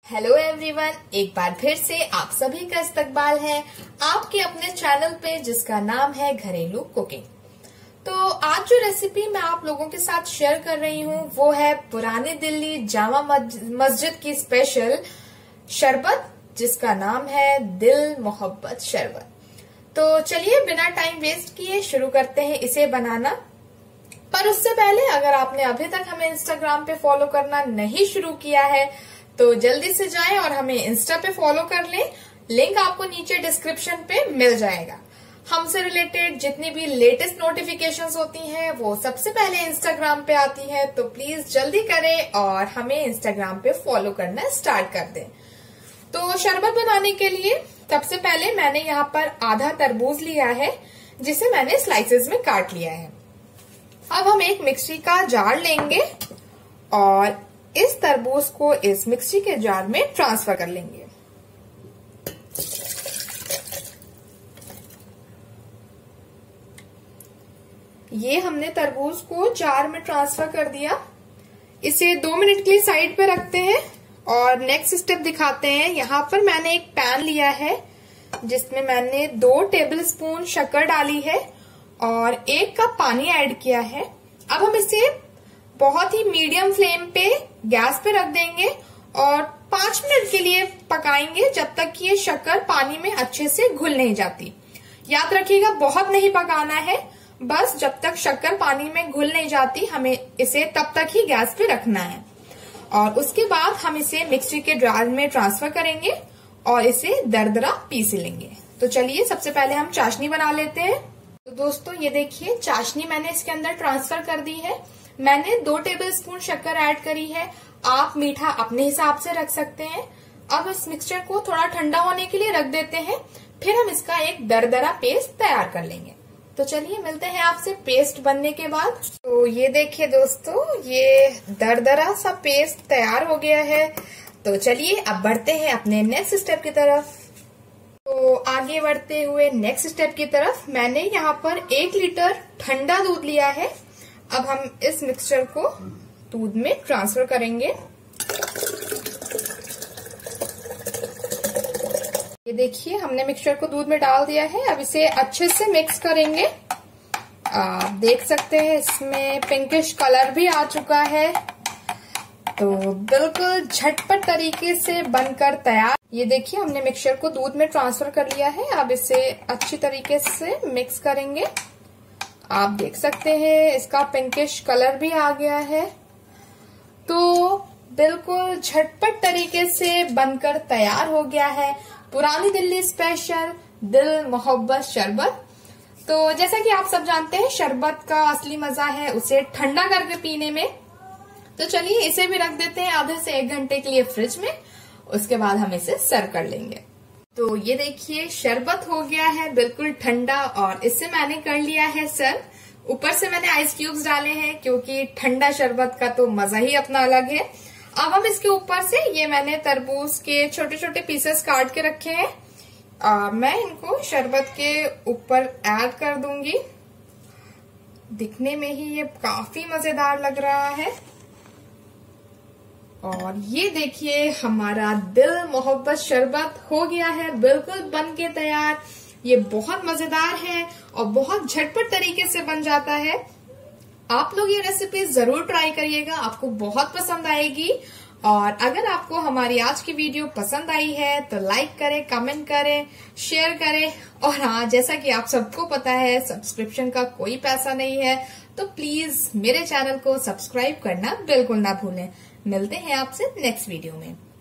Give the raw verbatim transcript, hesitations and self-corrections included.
Hello everyone, एक बार फिर से आप सभी का इस्तकबाल है आपके अपने चैनल पे जिसका नाम है घरेलू कुकिंग। तो आज जो रेसिपी मैं आप लोगों के साथ शेयर कर रही हूँ वो है पुरानी दिल्ली जामा मस्जिद की स्पेशल शरबत जिसका नाम है दिल मोहब्बत शरबत। तो चलिए बिना टाइम वेस्ट किए शुरू करते हैं इसे बनाना। पर उससे पहले अगर आपने अभी तक हमें इंस्टाग्राम पे फॉलो करना नहीं शुरू किया है तो जल्दी से जाएं और हमें इंस्टा पे फॉलो कर लें। लिंक आपको नीचे डिस्क्रिप्शन पे मिल जाएगा। हमसे रिलेटेड जितनी भी लेटेस्ट नोटिफिकेशंस होती हैं वो सबसे पहले इंस्टाग्राम पे आती हैं, तो प्लीज जल्दी करें और हमें इंस्टाग्राम पे फॉलो करना स्टार्ट कर दें। तो शरबत बनाने के लिए सबसे पहले मैंने यहाँ पर आधा तरबूज लिया है जिसे मैंने स्लाइसेस में काट लिया है। अब हम एक मिक्सी का जार लेंगे और इस तरबूज को इस मिक्सी के जार में ट्रांसफर कर लेंगे। ये हमने तरबूज को जार में ट्रांसफर कर दिया। इसे दो मिनट के लिए साइड पे रखते हैं और नेक्स्ट स्टेप दिखाते हैं। यहाँ पर मैंने एक पैन लिया है जिसमें मैंने दो टेबलस्पून शक्कर डाली है और एक कप पानी ऐड किया है। अब हम इसे बहुत ही मीडियम फ्लेम पे गैस पे रख देंगे और पांच मिनट के लिए पकाएंगे जब तक कि ये शक्कर पानी में अच्छे से घुल नहीं जाती। याद रखिएगा बहुत नहीं पकाना है, बस जब तक शक्कर पानी में घुल नहीं जाती हमें इसे तब तक ही गैस पे रखना है। और उसके बाद हम इसे मिक्सी के जार में ट्रांसफर करेंगे और इसे दरदरा पीस लेंगे। तो चलिए सबसे पहले हम चाशनी बना लेते हैं। तो दोस्तों ये देखिए चाशनी मैंने इसके अंदर ट्रांसफर कर दी है। मैंने दो टेबलस्पून शक्कर ऐड करी है, आप मीठा अपने हिसाब से रख सकते हैं। अब इस मिक्सचर को थोड़ा ठंडा होने के लिए रख देते हैं, फिर हम इसका एक दरदरा पेस्ट तैयार कर लेंगे। तो चलिए मिलते हैं आपसे पेस्ट बनने के बाद। तो ये देखिए दोस्तों ये दरदरा सा पेस्ट तैयार हो गया है। तो चलिए अब बढ़ते हैं अपने नेक्स्ट स्टेप की तरफ। तो आगे बढ़ते हुए नेक्स्ट स्टेप की तरफ मैंने यहाँ पर एक लीटर ठंडा दूध लिया है। अब हम इस मिक्सचर को दूध में ट्रांसफर करेंगे। ये देखिए हमने मिक्सचर को दूध में डाल दिया है। अब इसे अच्छे से मिक्स करेंगे। आप देख सकते हैं इसमें पिंकिश कलर भी आ चुका है। तो बिल्कुल झटपट तरीके से बनकर तैयार। ये देखिए हमने मिक्सचर को दूध में ट्रांसफर कर लिया है। अब इसे अच्छी तरीके से मिक्स करेंगे। आप देख सकते हैं इसका पिंकिश कलर भी आ गया है। तो बिल्कुल झटपट तरीके से बनकर तैयार हो गया है पुरानी दिल्ली स्पेशल दिल मोहब्बत शरबत। तो जैसा कि आप सब जानते हैं शरबत का असली मजा है उसे ठंडा करके पीने में। तो चलिए इसे भी रख देते हैं आधे से एक घंटे के लिए फ्रिज में, उसके बाद हम इसे सर्व कर लेंगे। तो ये देखिए शरबत हो गया है बिल्कुल ठंडा और इससे मैंने कर लिया है सर्व। ऊपर से मैंने आइस क्यूब्स डाले हैं क्योंकि ठंडा शरबत का तो मजा ही अपना अलग है। अब हम इसके ऊपर से ये मैंने तरबूज के छोटे छोटे पीसेस काट के रखे हैं। आ, मैं इनको शरबत के ऊपर ऐड कर दूंगी। दिखने में ही ये काफी मजेदार लग रहा है। और ये देखिए हमारा दिल मोहब्बत शरबत हो गया है बिल्कुल बन के तैयार। ये बहुत मजेदार है और बहुत झटपट तरीके से बन जाता है। आप लोग ये रेसिपी जरूर ट्राई करिएगा, आपको बहुत पसंद आएगी। और अगर आपको हमारी आज की वीडियो पसंद आई है तो लाइक करें, कमेंट करें, शेयर करें। और हाँ, जैसा कि आप सबको पता है सब्सक्रिप्शन का कोई पैसा नहीं है, तो प्लीज मेरे चैनल को सब्सक्राइब करना बिल्कुल ना भूलें। मिलते हैं आपसे नेक्स्ट वीडियो में।